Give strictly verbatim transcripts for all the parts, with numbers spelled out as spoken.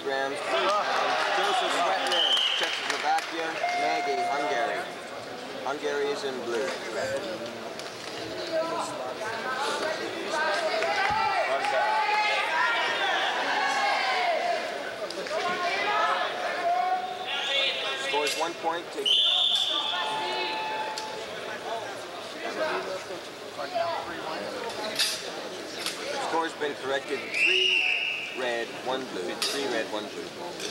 kilograms, three pounds. Josef Schwendtner, Czechoslovakia. Nagy, Hungary. Hungary is in blue. Scores one point, take down. Score's been corrected. Three red, one blue. Three red, one blue.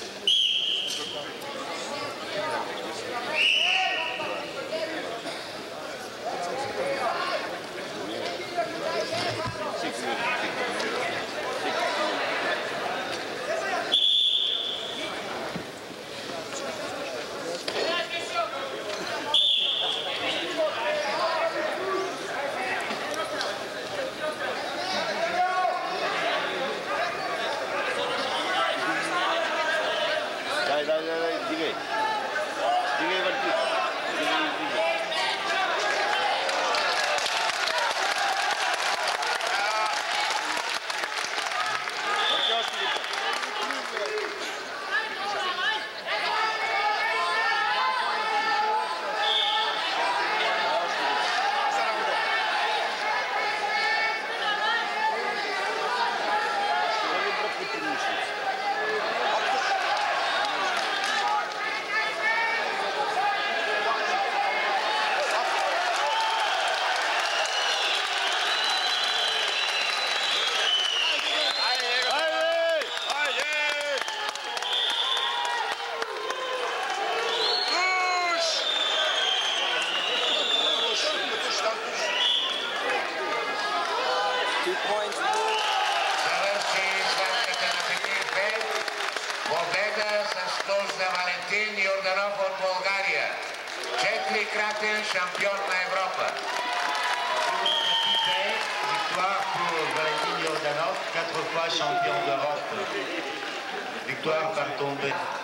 Dai, dai, dai, digay. Digay berarti. Digay, digay. Two points. Победа с нож на Валентин Йорданов от България. Четирикратен шампион на Европа. Victoire pour Valentin Yordanov, quatre fois champion d'Europe. Victoire par tombée.